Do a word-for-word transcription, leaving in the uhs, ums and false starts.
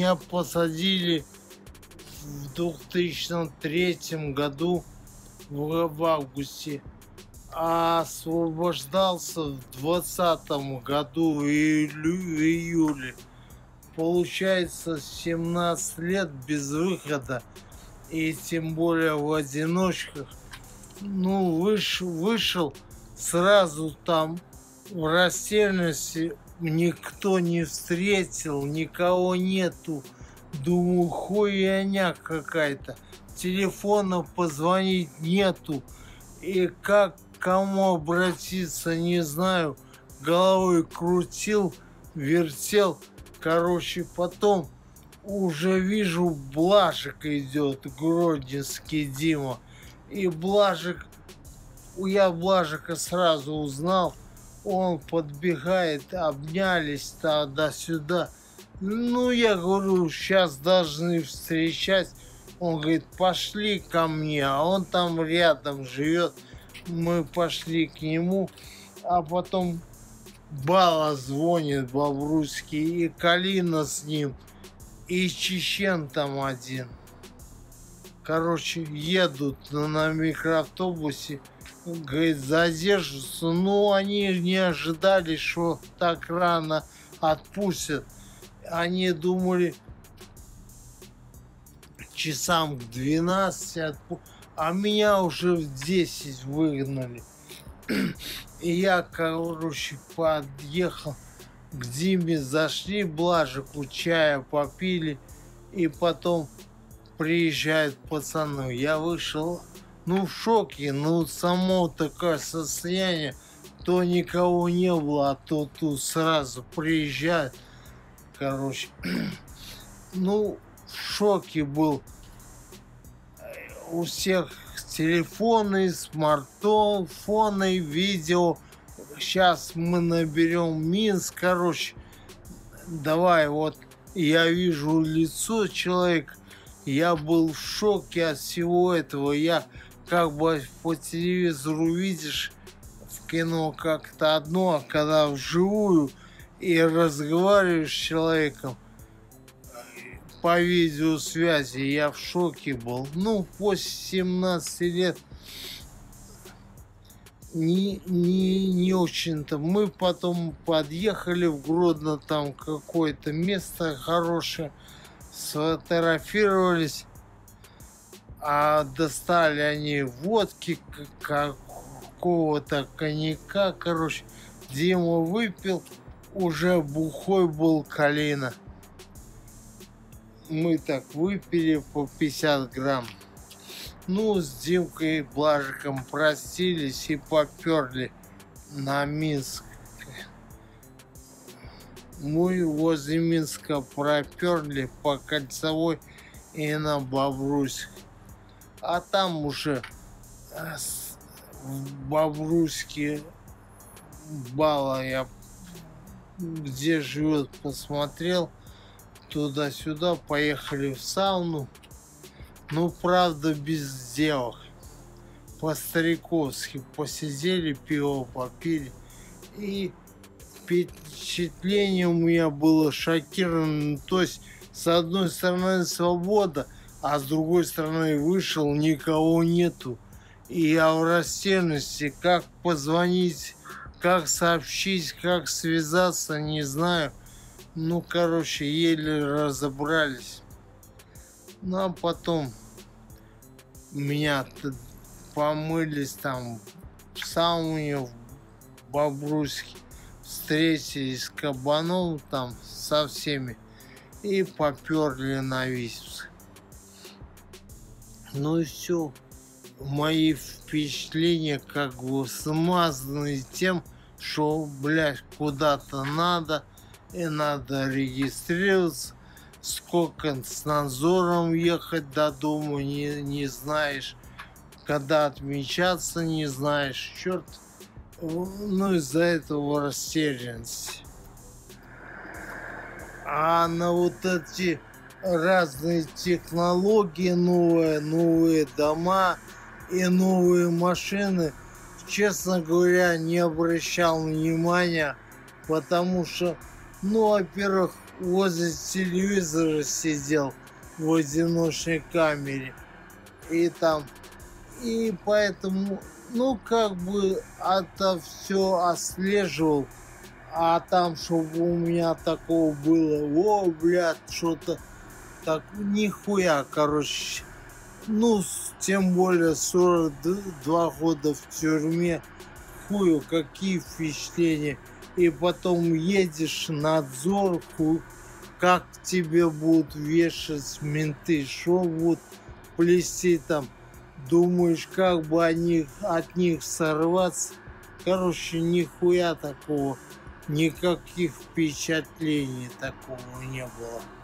Меня посадили в две тысячи третьем году в, в августе, а освобождался в двадцатом году в июле. Получается семнадцать лет без выхода, и тем более в одиночках. Ну, выш, вышел сразу там в растерянности, никто не встретил, никого нету. Думаю, хуйня какая-то. Телефона позвонить нету. И как к кому обратиться, не знаю. Головой крутил, вертел. Короче, потом уже вижу, Блажик идет, Гродненский Дима. И Блажик, я Блажика сразу узнал. Он подбегает, обнялись туда-сюда. Ну, я говорю, сейчас должны встречать. Он говорит, пошли ко мне, а он там рядом живет. Мы пошли к нему, а потом Бала звонит Бобруйский, и Калина с ним, и Чечен там один. Короче, едут на микроавтобусе, говорит, задержатся. Ну, они не ожидали, что так рано отпустят. Они думали, часам к двенадцати отпустят, а меня уже в десять выгнали. И я, короче, подъехал к Диме, зашли, Блажику чая попили, и потом приезжают пацаны. Я вышел, ну, в шоке, ну, само такое состояние, то никого не было, а то тут сразу приезжают. Короче, ну, в шоке был. У всех телефоны, смартфоны, видео. Сейчас мы наберем Минск. Короче, давай, вот я вижу лицо человека. Я был в шоке от всего этого. Я как бы по телевизору видишь в кино как-то одно, а когда вживую и разговариваешь с человеком по видеосвязи, я в шоке был. Ну, после семнадцати лет не, не, не очень-то. Мы потом подъехали в Гродно, там какое-то место хорошее, сфотографировались, а достали они водки, какого-то коньяка, короче. Дима выпил, уже бухой был Калина. Мы так выпили по пятьдесят грамм. Ну, с Димкой и Блажиком простились и поперли на Минск. Мы возле Минска проперли по Кольцевой и на Бобруйск. А там уже в Бобруйске Бала, я где живет, посмотрел. Туда-сюда поехали в сауну. Ну, правда, без девок. По-стариковски посидели, пиво попили. И впечатление у меня было шокировано. То есть, с одной стороны, свобода, а с другой стороны, вышел, никого нету. И я в растерянности, как позвонить, как сообщить, как связаться, не знаю. Ну, короче, еле разобрались. Ну, а потом меня помылись там в сауне в Бобруйске. Встретились с Кабаном там со всеми и поперли на Витебск. Ну и все. Мои впечатления как бы смазаны тем, что, блядь, куда-то надо. И надо регистрироваться, сколько с надзором ехать до дома, не, не знаешь, когда отмечаться, не знаешь, черт. Ну, из-за этого растерянности. А на вот эти разные технологии, новые, новые дома и новые машины, честно говоря, не обращал внимания, потому что, ну, во-первых, возле телевизора сидел в одиночной камере. И там, и поэтому, ну, как бы это все отслеживал. А там, чтобы у меня такого было, о, блядь, что-то так, нихуя, короче. Ну, с- тем более сорок два года в тюрьме, хую, какие впечатления. И потом едешь, надзор, хуй, как тебе будут вешать менты, что будут плести там. Думаешь, как бы они, от них сорваться. Короче, нихуя такого, никаких впечатлений такого не было.